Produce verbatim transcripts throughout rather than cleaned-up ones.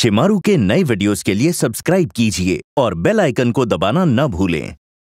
शिमारू के नए वीडियोस के लिए सब्सक्राइब कीजिए और बेल आइकन को दबाना न भूलें।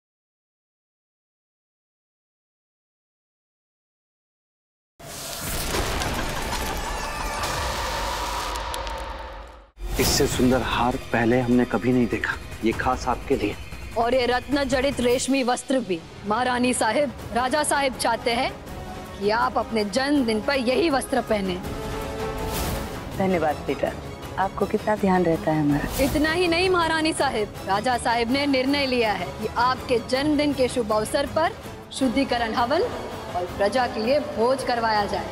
इससे सुंदर हार पहले हमने कभी नहीं देखा, ये खास आपके लिए। और ये रत्न जड़ित रेशमी वस्त्र भी महारानी साहिब, राजा साहिब चाहते हैं कि आप अपने जन्मदिन पर यही वस्त्र पहने। धन्यवाद बेटा, आपको कितना ध्यान रहता है हमारा। इतना ही नहीं महारानी साहिब, राजा साहिब ने निर्णय लिया है कि आपके जन्मदिन के शुभ अवसर पर शुद्धिकरण हवन और प्रजा के लिए भोज करवाया जाए।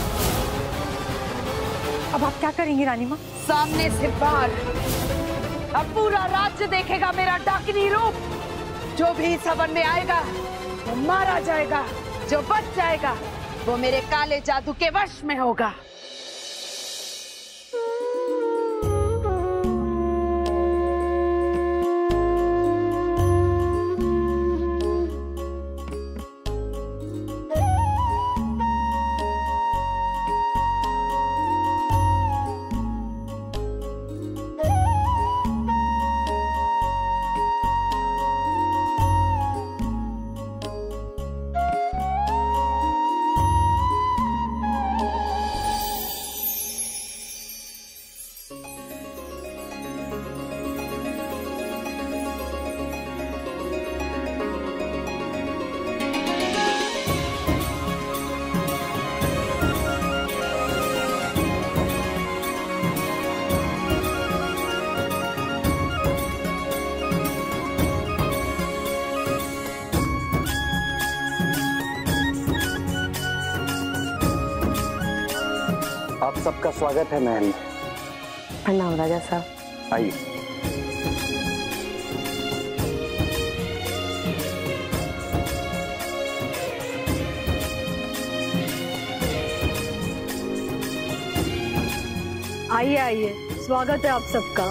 अब आप क्या करेंगी रानी माँ? सामने से बाहर अब पूरा राज्य देखेगा मेरा डाकिनी रूप। जो भी इस हवन में आएगा वो मारा जाएगा, जो बच जाएगा वो मेरे काले जादू के वश में होगा। आप सबका स्वागत है महल में। प्रणाम राजा साहब। आइए। आइए आइए, स्वागत है आप सबका।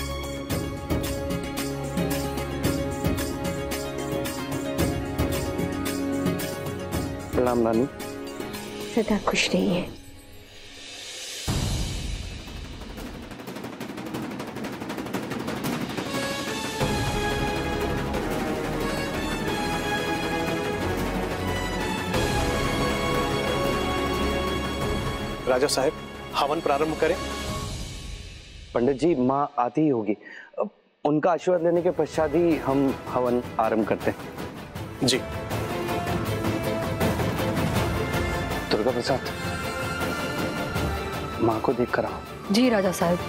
प्रणाम रानी। सदा खुश रहिए। राजा साहब, हवन प्रारंभ करें। पंडित जी, माँ आती ही होगी, उनका आशीर्वाद लेने के पश्चात ही हम हवन आरंभ करते हैं। जी। दुर्गा प्रसाद, माँ को देख कर आओ। जी राजा साहब।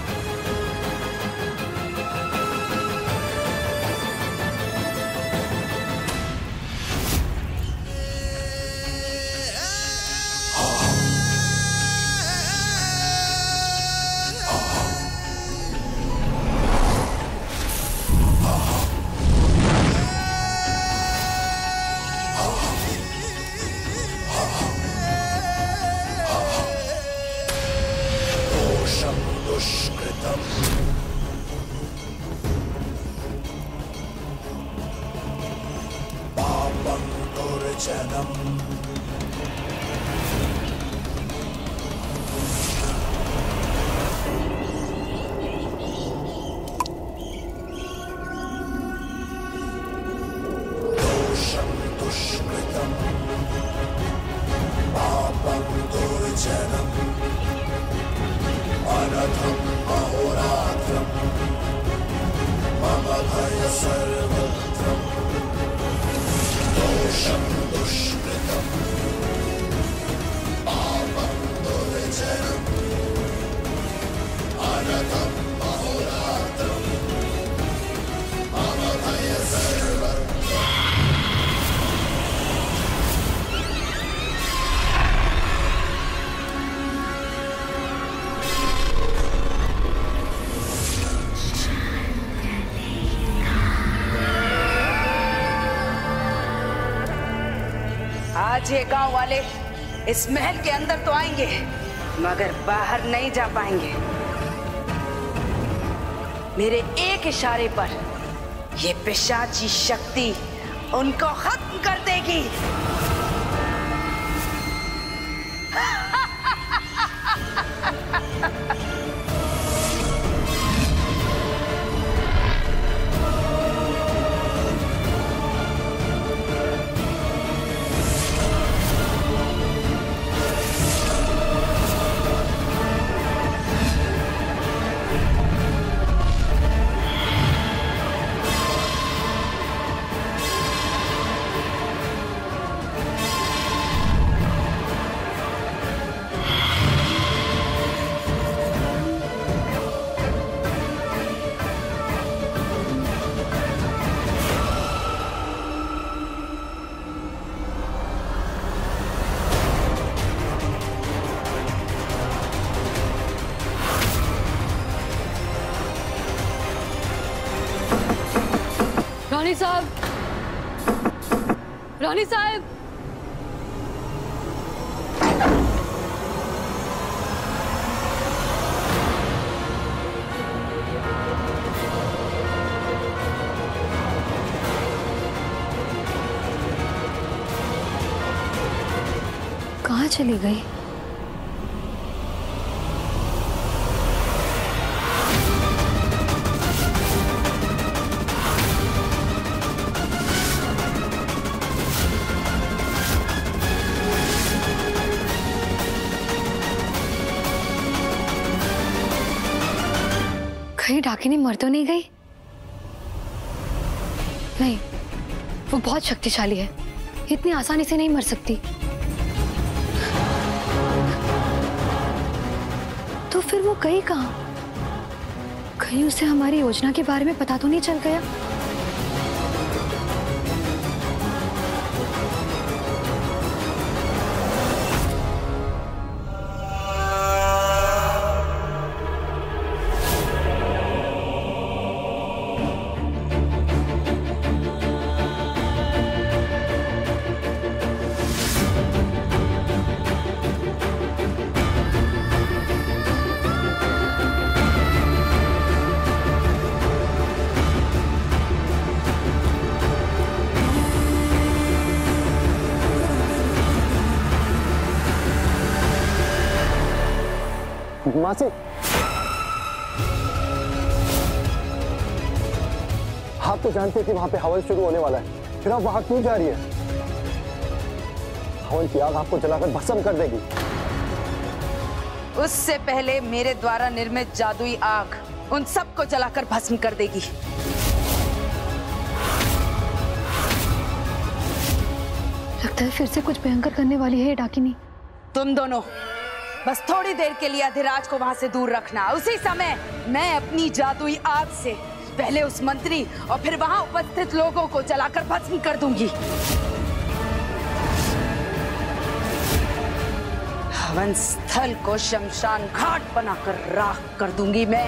आज ये गांव वाले इस महल के अंदर तो आएंगे मगर बाहर नहीं जा पाएंगे। मेरे एक इशारे पर ये पिशाची शक्ति उनको खत्म कर देगी। रानी साहब, रानी साहब, कहाँ चली गई? कहीं डाकिनी मर तो नहीं गई? नहीं, वो बहुत शक्तिशाली है, इतनी आसानी से नहीं मर सकती। तो फिर वो गई कहाँ? कहीं उसे हमारी योजना के बारे में पता तो नहीं चल गया? मासी, आप तो जानते हैं कि वहां पे हवन शुरू होने वाला है, फिर आप वहां क्यों जा रही है? हवन की आग आपको जलाकर भस्म कर देगी। उससे पहले मेरे द्वारा निर्मित जादुई आग उन सबको जलाकर भस्म कर देगी। लगता है फिर से कुछ भयंकर करने वाली है ये डाकिनी। तुम दोनों बस थोड़ी देर के लिए अधिराज को वहां से दूर रखना। उसी समय मैं अपनी जादुई आग से पहले उस मंत्री और फिर वहां उपस्थित लोगों को जलाकर भस्म कर दूंगी। हवन स्थल को शमशान घाट बनाकर राख कर दूंगी मैं।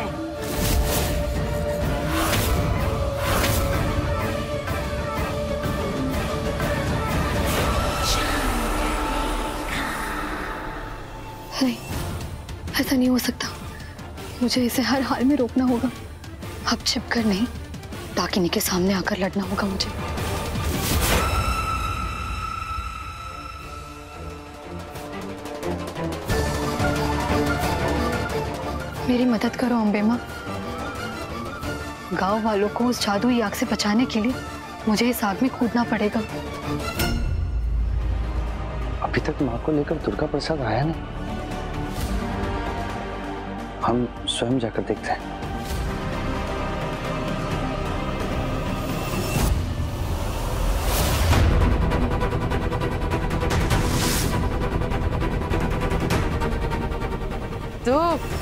नहीं, ऐसा नहीं हो सकता। मुझे इसे हर हाल में रोकना होगा। अब छिपकर नहीं, डाकिनी के सामने आकर लड़ना होगा मुझे। मेरी मदद करो अम्बे माँ। गांव वालों को उस जादुई आग से बचाने के लिए मुझे इस आग में कूदना पड़ेगा। अभी तक माँ को लेकर दुर्गा प्रसाद आया नहीं। हम स्वयं जाकर देखते हैं। तू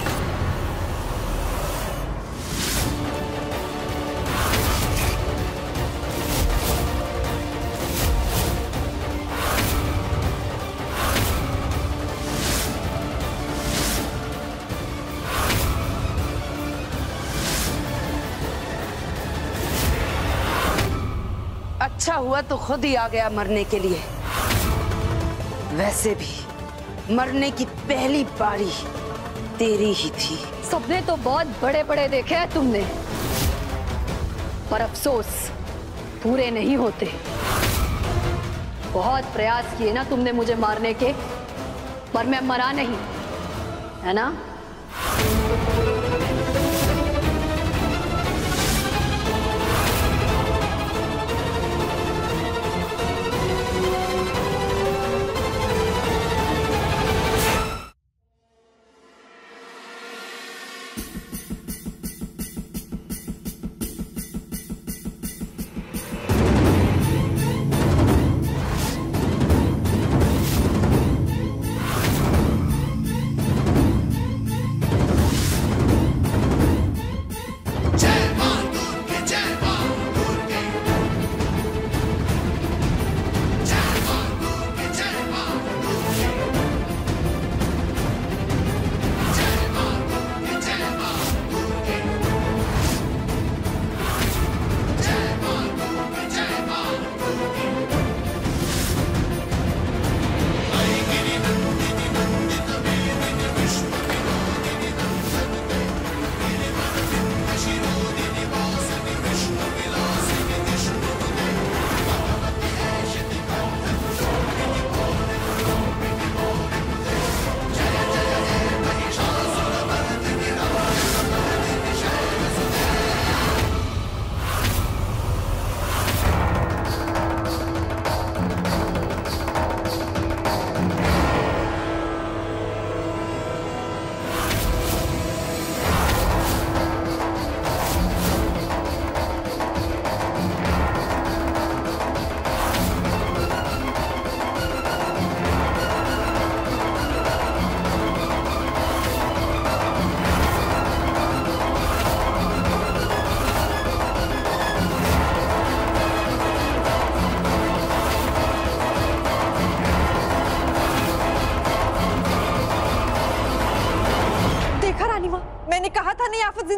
अच्छा हुआ तो खुद ही आ गया मरने के लिए। वैसे भी मरने की पहली बारी तेरी ही थी। सपने तो बहुत बड़े बड़े देखे हैं तुमने, पर अफसोस पूरे नहीं होते। बहुत प्रयास किए ना तुमने मुझे मारने के, पर मैं मरा नहीं, है ना?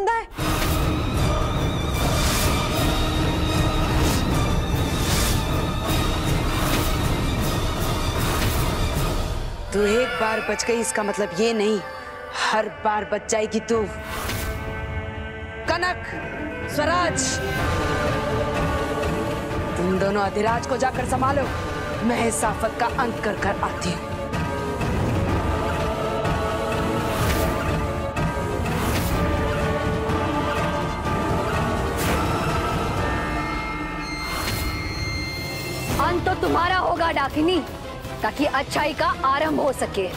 अंधा है? तू एक बार बच गई इसका मतलब ये नहीं हर बार बच जाएगी तू। कनक, स्वराज, तुम दोनों अधिराज को जाकर संभालो, मैं इस आफत का अंत कर कर आती हूँ। अंत तो तुम्हारा होगा डाकिनी, ताकि अच्छाई का आरंभ हो सके।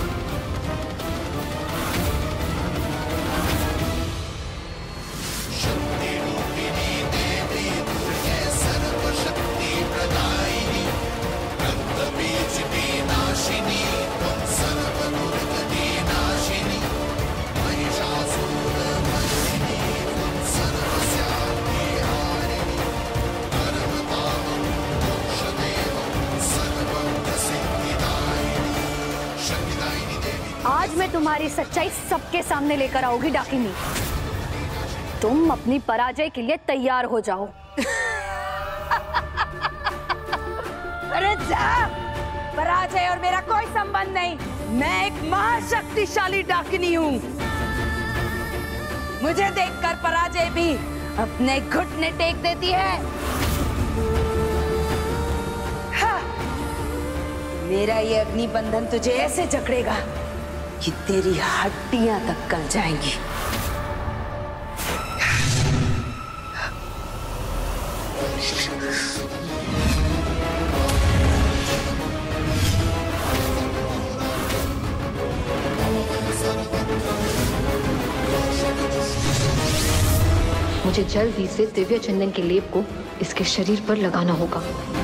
आज मैं तुम्हारी सच्चाई सबके सामने लेकर आऊंगी डाकिनी। तुम अपनी पराजय के लिए तैयार हो जाओ। अरे जा, पराजय और मेरा कोई संबंध नहीं। मैं एक महाशक्तिशाली डाकिनी हूँ। मुझे देखकर पराजय भी अपने घुटने टेक देती है। हाँ, मेरा ये अग्निबंधन तुझे ऐसे जकड़ेगा कि तेरी हड्डियां तक गल जाएंगी। मुझे जल्द ही से दिव्य चंदन के लेप को इसके शरीर पर लगाना होगा।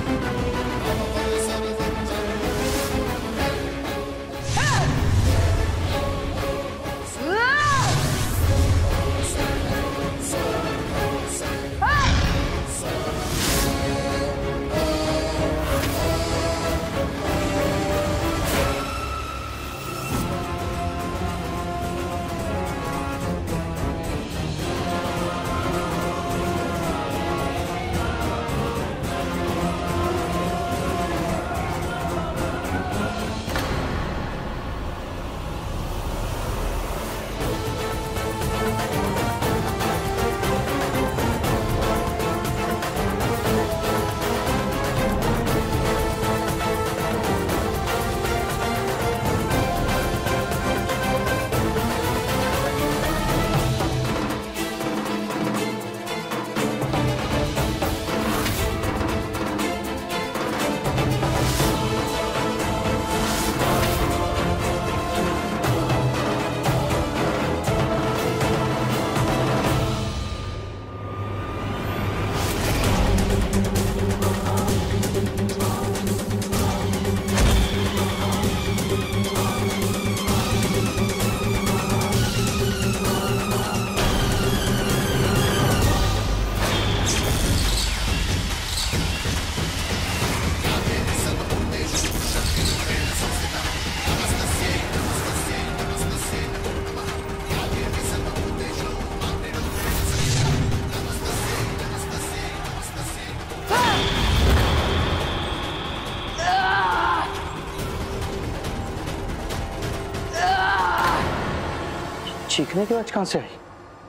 चीखने की आवाज कहां से आई?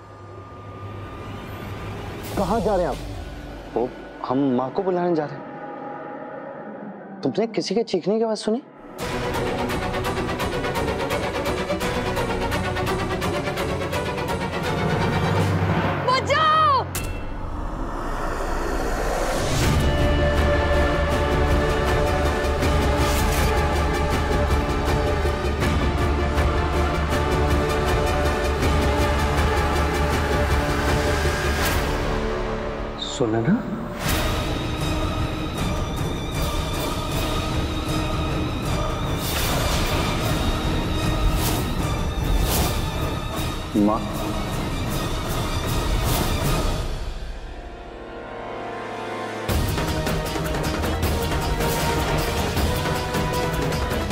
कहाँ जा रहे हैं आप? वो हम माँ को बुलाने जा रहे हैं। तुमने किसी के चीखने की आवाज सुनी? सुना ना? माँ,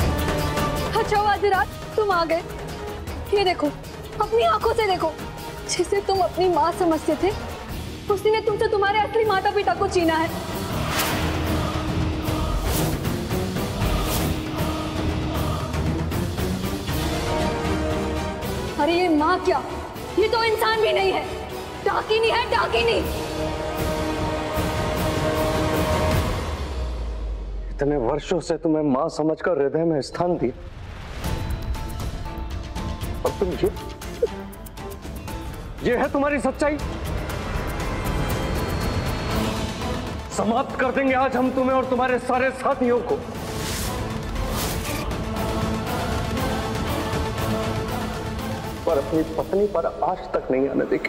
अच्छा हुआ अधिराज तुम आ गए। ये देखो, अपनी आंखों से देखो, जिसे तुम अपनी माँ समझते थे, उसी ने तुमसे तुम्हारे असली माता पिता को छीना है। अरे ये माँ क्या, ये तो इंसान भी नहीं है, डाकिनी है, डाकिनी। इतने वर्षों से तुम्हें माँ समझकर हृदय में स्थान दिया, और तुम ये ये है तुम्हारी सच्चाई। समाप्त कर देंगे आज हम तुम्हें और तुम्हारे सारे साथियों को। पर अपनी पत्नी पर आज तक नहीं आने देंगे।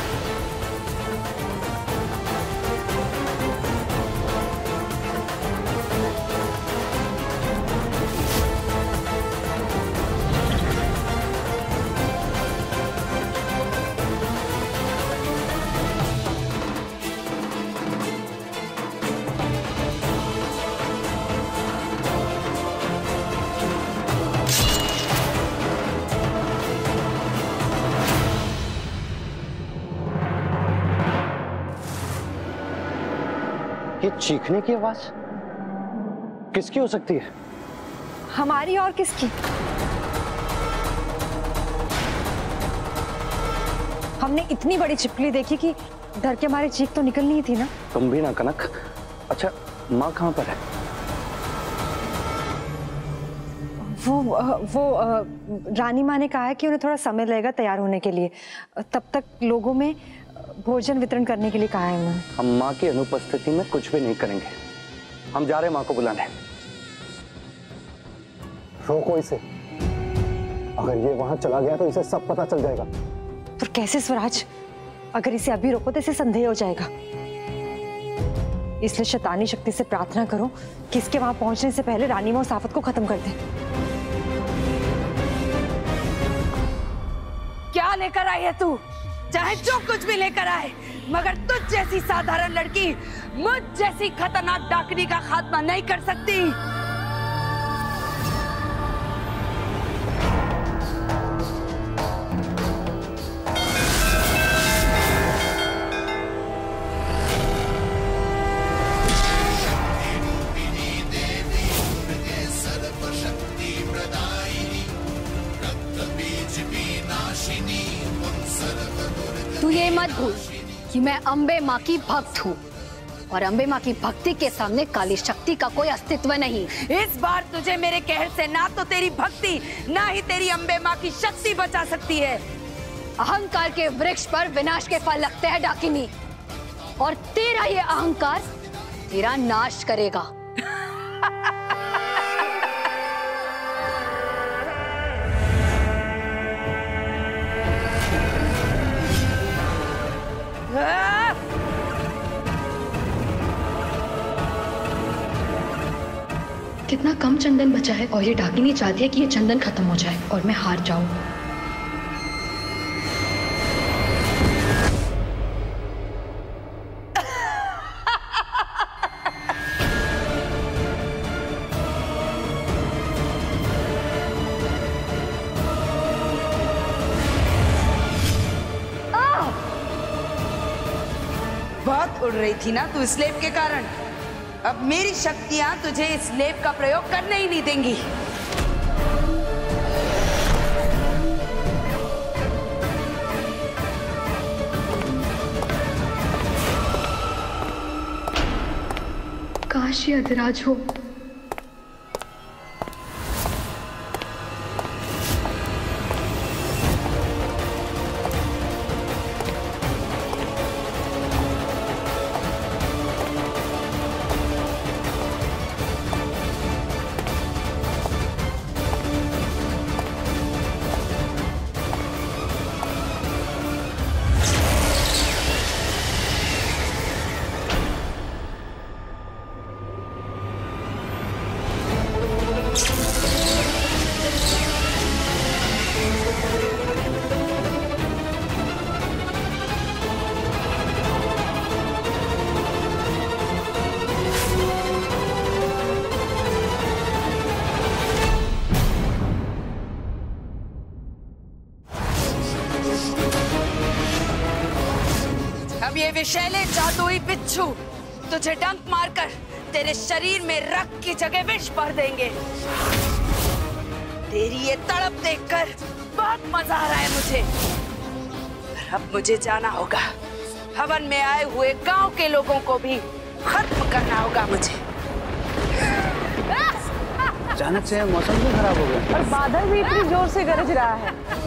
ये चीखने की आवाज किसकी हो सकती है? हमारी और किसकी? हमने इतनी बड़ी छिपकली देखी कि डर के मारे चीख तो निकलनी ही थी ना। तुम भी ना कनक। अच्छा, माँ कहाँ पर है? वो वो रानी माँ ने कहा है कि उन्हें थोड़ा समय लगेगा तैयार होने के लिए, तब तक लोगों में भोजन वितरण करने के लिए कहा है उन्होंने। हम माँ की अनुपस्थिति में कुछ भी नहीं करेंगे। हम जा रहे हैं माँ को बुलाने। रोको इसे, अगर ये वहां चला गया तो इसे सब पता चल जाएगा। पर कैसे स्वराज, अगर इसे अभी रोको तो इसे संदेह हो जाएगा। इसलिए शैतानी शक्ति से प्रार्थना करो कि इसके वहां पहुंचने से पहले रानी माँ उस आफत को खत्म कर दे। क्या लेकर आई है तू? चाहे जो कुछ भी लेकर आए, मगर तुझ जैसी साधारण लड़की मुझ जैसी खतरनाक डाकनी का खात्मा नहीं कर सकती। तू ये मत भूल कि मैं अम्बे माँ की भक्त हूँ, और अम्बे माँ की भक्ति के सामने काली शक्ति का कोई अस्तित्व नहीं। इस बार तुझे मेरे कहर से ना तो तेरी भक्ति ना ही तेरी अम्बे माँ की शक्ति बचा सकती है। अहंकार के वृक्ष पर विनाश के फल लगते हैं डाकिनी, और तेरा ये अहंकार तेरा नाश करेगा। कितना कम चंदन बचा है, और ये डाकिनी चाहती है कि ये चंदन खत्म हो जाए और मैं हार जाऊं। बहुत उड़ रही थी ना तू इस लेप के कारण। अब मेरी शक्तियां तुझे इस लेप का प्रयोग करने ही नहीं देंगी। काश ये अधिराज हो। अब ये विषैले जादुई बिच्छू तुझे डंक मारकर तेरे शरीर में रक्त की जगह विष भर देंगे। तेरी ये तड़प देखकर बहुत मजा आ रहा है मुझे। पर अब मुझे जाना होगा, हवन में आए हुए गांव के लोगों को भी खत्म करना होगा मुझे। अचानक से मौसम भी खराब हो गया और बादल भी इतनी जोर से गरज रहा है।